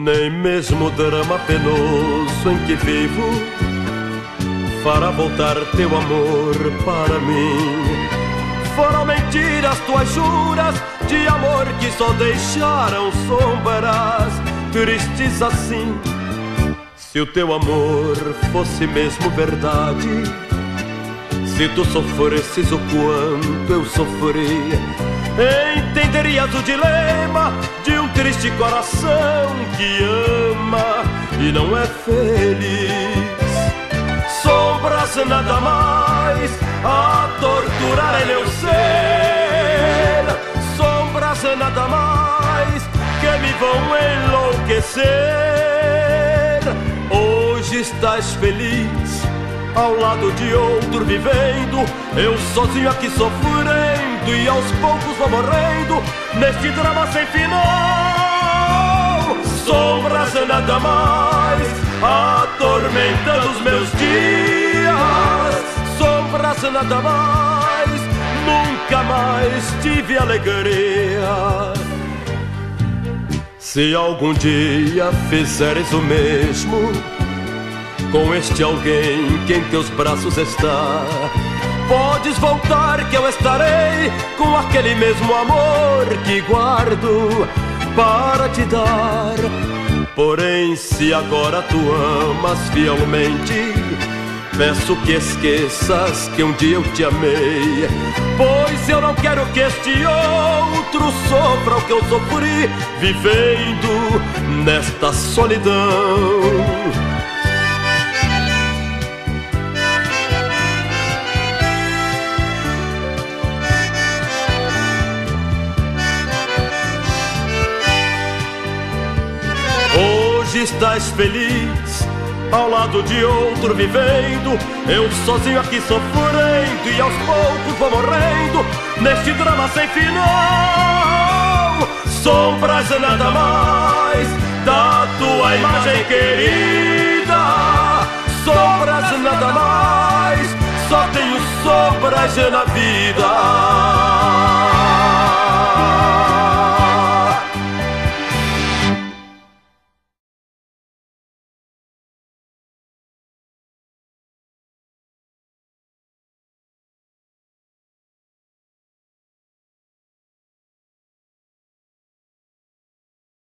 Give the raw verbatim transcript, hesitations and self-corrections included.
nem mesmo o drama penoso em que vivo fará voltar teu amor para mim. Foram mentiras tuas juras de amor que só deixaram sombras tristes assim. Se o teu amor fosse mesmo verdade, se tu sofresses o quanto eu sofri, entenderias o dilema de um triste coração que ama e não é feliz. Sombras nada mais a torturar em meu ser, sombras nada mais que me vão enlouquecer. Hoje estás feliz ao lado de outro vivendo, eu sozinho aqui sofrendo e aos poucos vou morrendo neste drama sem final. Sombras nada mais atormentando os meus dias, sombras nada mais, nunca mais tive alegria. Se algum dia fizeres o mesmo com este alguém que em teus braços está, podes voltar que eu estarei com aquele mesmo amor que guardo para te dar. Porém, se agora tu amas fielmente, peço que esqueças que um dia eu te amei, pois eu não quero que este outro sofra o que eu sofri vivendo nesta solidão. Hoje estás feliz ao lado de outro vivendo, eu sozinho aqui sofrendo e aos poucos vou morrendo neste drama sem final. Sombras nada mais da tua imagem querida, sombras nada mais, só tenho sombras na vida.